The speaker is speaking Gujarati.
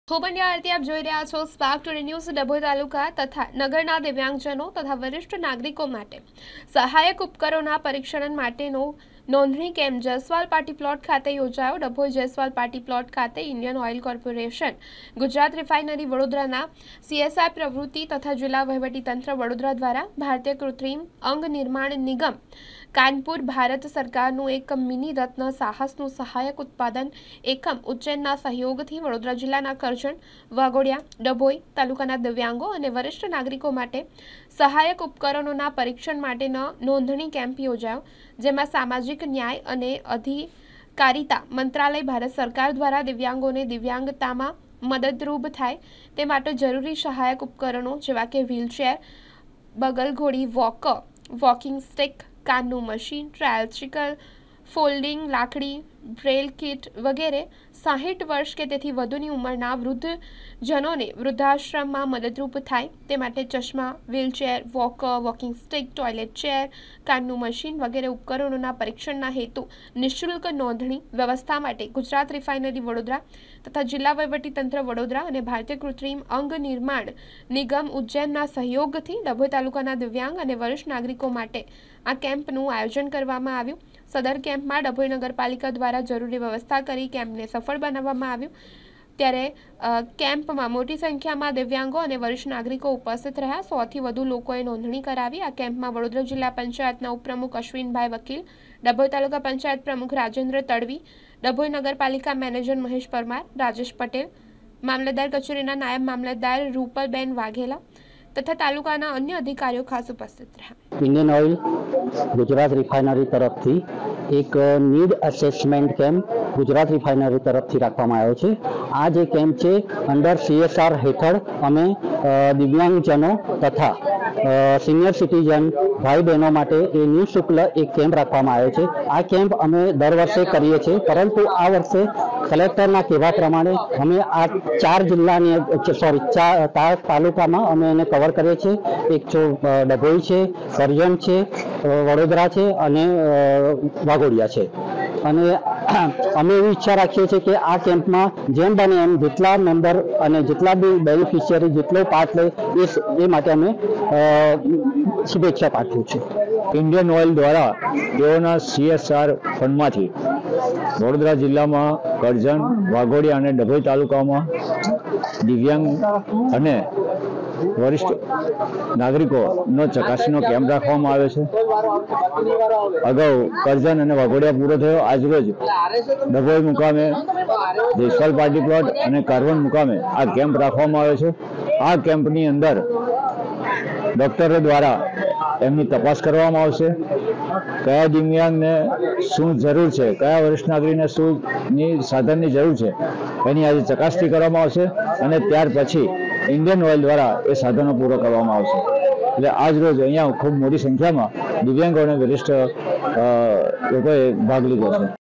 ખોબંડિયા આરતી આપ જોઈ રહ્યા છો સ્પાર્ક ટુડે ન્યૂઝ। ડભોઈ તાલુકા તથા નગરના દિવ્યાંગજનો તથા વરિષ્ઠ નાગરિકો માટે સહાયક ઉપકરણોના પરીક્ષણ માટેનો નોંધણી કેમ્પ જયસ્વાલ પાર્ટી પ્લોટ ખાતે યોજાયો। ડભોઈ જયસ્વાલ પાર્ટી પ્લોટ ખાતે Indian Oil Corporation, Gujarat refinery વડોદરાના CSI પ્રવૃત્તિ તથા જિલ્લા વહીવટીતંત્ર વડોદરા દ્વારા ભારતીય કૃત્રિમ અંગ નિર્માણ નિગમ કાનપુર ભારત સરકારનું એક મિની રત્ન સાહસનું સહાયક ઉત્પાદન એકમ ઉજ્જૈનના સહયોગથી વડોદરા જિલ્લાના કરજણ, વાઘોડિયા, ડભોઈ તાલુકાના દિવ્યાંગો અને વરિષ્ઠ નાગરિકો માટે સહાયક ઉપકરણોના પરીક્ષણ માટેનો નોંધણી કેમ્પ યોજાયો, જેમાં સામાજિક ન્યાય અને અધિકારિતા મંત્રાલય ભારત સરકાર દ્વારા દિવ્યાંગોને દિવ્યાંગતામાં મદદરૂપ થાય તે માટે જરૂરી સહાયક ઉપકરણો જેવા કે વ્હીલચેર, બગલઘોડી વોકર, વોકિંગ સ્ટિક, કાનનું મશીન, ટ્રાયસિકલ, ફોલ્ડિંગ લાકડી, બ્રેલ કિટ વગેરે 60 વર્ષ કે તેથી વધુની ઉંમરના વૃદ્ધજનોને વૃદ્ધાશ્રમમાં મદદરૂપ થાય તે માટે ચશ્મા, wheelchair, walker, walking stick, toilet chair, કાનનું મશીન વગેરે ઉપકરણોના પરીક્ષણના હેતુ નિઃશુલ્ક નોંધણી વ્યવસ્થા માટે ગુજરાત રિફાઇનરી વડોદરા તથા જિલ્લા વહીવટીતંત્ર વડોદરા અને ભારતીય કૃત્રિમ અંગ નિર્માણ નિગમ ઉજ્જૈનના સહયોગથી ડભોઈ તાલુકાના દિવ્યાંગ અને વરિષ્ઠ નાગરિકો માટે આ કેમ્પનું આયોજન કરવામાં આવ્યું। સદર કેમ્પમાં ડભોઈ નગરપાલિકા દ્વારા જરૂરી વ્યવસ્થા કરી કેમ્પને સફળ બનાવવામાં આવ્યું। ત્યારે કેમ્પમાં મોટી સંખ્યામાં દિવ્યાંગો અને વરિષ્ઠ નાગરિકો ઉપસ્થિત રહ્યા। 100થી વધુ લોકોએ નોંધણી કરાવી। આ કેમ્પમાં વડોદરા જિલ્લા પંચાયતના ઉપપ્રમુખ અશ્વિનભાઈ વકીલ, ડભોઈ તાલુકા પંચાયત પ્રમુખ રાજેન્દ્ર તડવી, ડભોઈ નગરપાલિકા મેનેજર મહેશ પરમાર, રાજેશ પટેલ, મામલતદાર કચેરીના નાયબ મામલતદાર રૂપલબેન વાઘેલા તથા તાલુકાના અન્ય અધિકારીઓ ખાસ ઉપસ્થિત રહ્યા। इंडियन ऑयल गुजरात रिफाइनरी तरफ थी एक need assessment camp Gujarat refinery तरफ थी राखवामां आव्यो छे। आ जे केम्प छे अंडर CSR हेठळ अमे दिव्यांगजनो तथा सीनियर सिटीजन भाई बहनों माटे ए निःशुल्क एक केम्प राखवामां आव्यो छे। आ केम्प अमे दर वर्षे करीए छीए, परंतु आ वर्षे कलेक्टरना कहेवा प्रमाणे अमे आ 4 जिल्लानी चार तालुकामां अमे एने कवर करीए छीए। एक डभोई छे, करजण छे, वडोदरा छे अने वाघोडिया छे। અને અમે એવી ઈચ્છા રાખીએ છીએ કે આ કેમ્પમાં જેમ બને એમ જેટલા મેમ્બર અને જેટલા બી બેનિફિશિયરી જેટલો પાર્ટ લે એ માટે અમે શુભેચ્છા પાઠવું છું। ઇન્ડિયન ઓઇલ દ્વારા તેઓના CSR ફંડમાંથી વડોદરા જિલ્લામાં કરજણ, વાઘોડિયા અને ડભોઈ તાલુકામાં દિવ્યાંગ અને વરિષ્ઠ નાગરિકોનો ચકાસણીનો કેમ્પ રાખવામાં આવ્યો છે। અગાઉ કરજણ અને વાઘોડિયા પૂરો થયો। આજરોજ ડભોઈ મુકામે જયસ્વાલ પાર્ટી પ્લોટ અને કારવણ મુકામે આ કેમ્પ રાખવામાં આવ્યો છે। આ કેમ્પની અંદર ડોક્ટરો દ્વારા એમની તપાસ કરવામાં આવશે। કયા દિવ્યાંગને શું જરૂર છે, કયા વરિષ્ઠ નાગરિકને શું સાધનની જરૂર છે એની આજે ચકાસણી કરવામાં આવશે અને ત્યાર પછી ઇન્ડિયન ઓઇલ દ્વારા એ સાધનો પૂરો કરવામાં આવશે। એટલે આજ રોજ અહીંયા ખૂબ મોટી સંખ્યામાં દિવ્યાંગો અને વરિષ્ઠ લોકોએ ભાગ લીધો છે।